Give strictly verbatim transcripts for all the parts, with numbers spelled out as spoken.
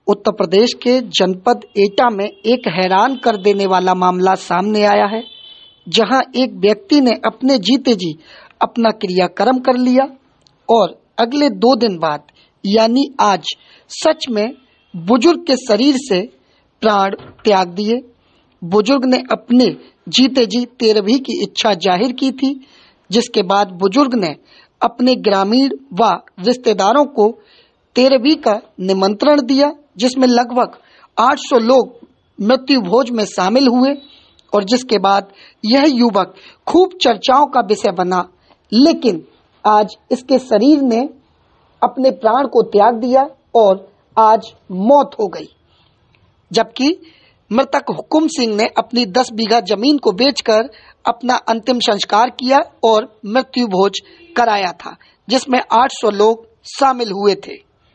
उत्तर प्रदेश के जनपद एटा में एक हैरान कर देने वाला मामला सामने आया है, जहां एक व्यक्ति ने अपने जीते जी अपना क्रियाकर्म कर लिया और अगले दो दिन बाद यानी आज सच में बुजुर्ग के शरीर से प्राण त्याग दिए। बुजुर्ग ने अपने जीते जी तेरहवीं की इच्छा जाहिर की थी, जिसके बाद बुजुर्ग ने अपने ग्रामीण व रिश्तेदारों को तेरहवीं का निमंत्रण दिया, जिसमें लगभग आठ सौ लोग मृत्यु भोज में शामिल हुए और जिसके बाद यह युवक खूब चर्चाओं का विषय बना। लेकिन आज इसके शरीर ने अपने प्राण को त्याग दिया और आज मौत हो गई, जबकि मृतक हुकुम सिंह ने अपनी दस बीघा जमीन को बेचकर अपना अंतिम संस्कार किया और मृत्यु भोज कराया था, जिसमें आठ सौ लोग शामिल हुए थे।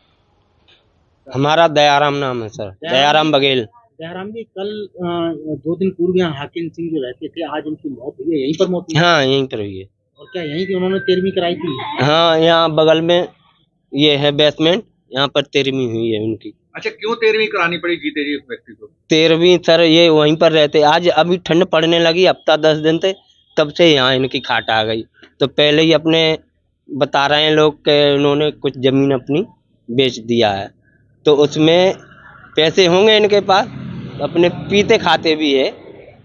हमारा दयाराम नाम है सर, दयाराम बघेल। दयाराम जी, कल दो दिन पूर्व यहाँ हाकिम सिंह जो रहते थे, आज उनकी मौत हुई है, यहीं पर मौत हुई? हाँ, यहीं पर हुई है। और क्या यहीं की उन्होंने तेरहवीं कराई थी? हाँ, यहाँ बगल में ये है बेसमेंट, यहाँ पर तेरहवीं हुई है उनकी। अच्छा, क्यों तेरहवीं करानी पड़ी जीते जी उस व्यक्ति को? तेरहवीं सर ये वहीं पर रहते, आज अभी ठंड पड़ने लगी हफ्ता दस दिन से, तब से यहाँ इनकी खाट आ गई। तो पहले ही अपने बता रहे हैं लोग कि उन्होंने कुछ जमीन अपनी बेच दिया है, तो उसमें पैसे होंगे इनके पास, अपने पीते खाते भी है,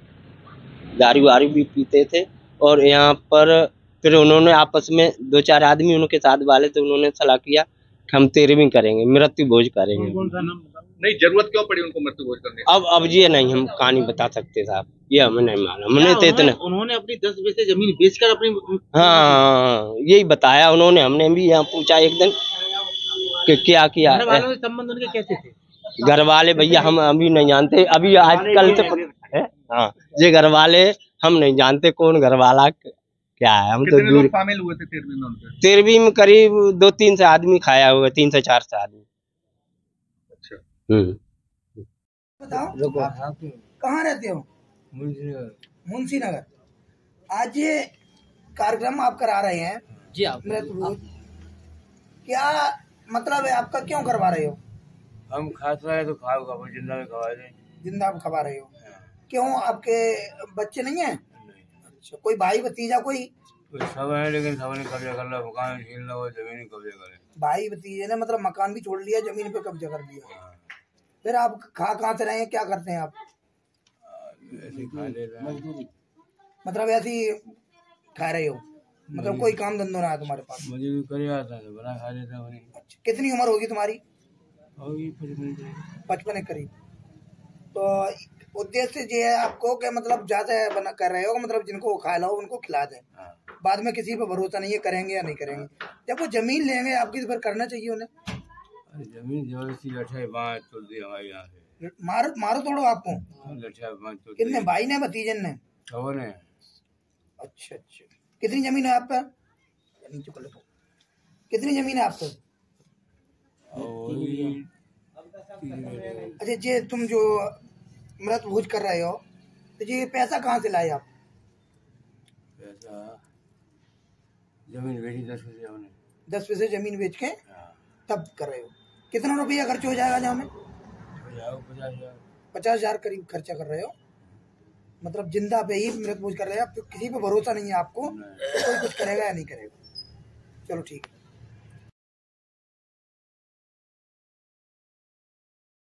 दारू वारू भी पीते थे। और यहाँ पर फिर उन्होंने आपस में दो चार आदमी उनके साथ वाले थे, उन्होंने सलाह किया कि हम तेरहवीं करेंगे, मृत्यु भोज करेंगे। कौन सा नाम? नहीं, जरूरत क्यों पड़ी उनको मृत्यु भोज करने? अब अब ये नहीं हम कहानी बता सकते साहब, ये हमें नहीं मालूम। हमने तो इतना उन्होंने अपनी दस बीघे जमीन बेचकर अपनी हाँ यही बताया उन्होंने। हमने भी यहाँ पूछा एक दिन कि क्या किया है। वालों से संबंध उनके कैसे थे? घर वाले भैया हम अभी नहीं जानते, अभी आजकल से हाँ ये घर वाले हम नहीं जानते कौन घर वाला क्या है। हम तो दूर शामिल हुए थे तेरहवीं में उनके? तेरहवीं में करीब दो तीन से आदमी खाया हुआ, तीन से चार से आदमी। अच्छा, हम्म बताओ कहाँ रहते हो? मुंशी नगर। आज ये कार्यक्रम आप करा रहे हैं जी, आप मृत्यु भोज, क्या मतलब है आपका? क्यों करवा रहे हो? हम खाता है तो खाओ खा जिंदा में खवा दें। जिंदा आप खवा रहे हो? क्यों, आपके बच्चे नहीं है? अच्छा, कोई भाई भतीजा कोई? सब है, लेकिन सब ने कब्जा कर लिया, मकान छीन लो, जमीन कब्जा करे। भाई भतीजे ने मतलब मकान भी छोड़ लिया, जमीन पे कब्जा कर लिया। फिर आप खा कहाँ से रहे हैं, क्या करते हैं आप? ऐसे खा ले रहे हैं। मतलब ऐसे ही खा रहे हो, मतलब कोई काम धंधो ना है तुम्हारे पास? मुझे भी कर आता है, बना खा लेता है। अच्छा, कितनी उम्र होगी तुम्हारी? होगी पचपन के करीब। तो उद्देश्य ये है आपको कि मतलब ज्यादा बना कर रहे हो, मतलब जिनको खा लो उनको खिला दें। बाद में किसी पे भरोसा नहीं है, करेंगे या नहीं करेंगे। जब वो जमीन लेंगे आपकी तो फिर करना चाहिए उन्हें। जमीन जबरदस्ती लठे बांध तोड़ दी हमारे यहाँ से। मारो मारो तोड़ो आपको? लठे बांध तोड़। कितने भाई ने भतीजन ने? खबर है। अच्छा अच्छा, कितनी जमीन है आप पर? नीचे कर लो। कितनी जमीन है आप पर? अच्छा, ये तुम जो मृत्यु भोज कर रहे हो तो ये पैसा कहाँ से लाए आप? पैसा जमीन बेची दस पैसे हमने। दस पैसे जमीन बेच के तब कर रहे हो? कितना रुपया खर्च हो जाएगा जहाँ में? पचास हजार पचास हजार करीब खर्चा कर रहे हो। मतलब जिंदा पे ही मृत्यु भोज कर रहे हो, किसी पे भरोसा नहीं है आपको, कोई कुछ करेगा या नहीं करेगा। चलो ठीक है।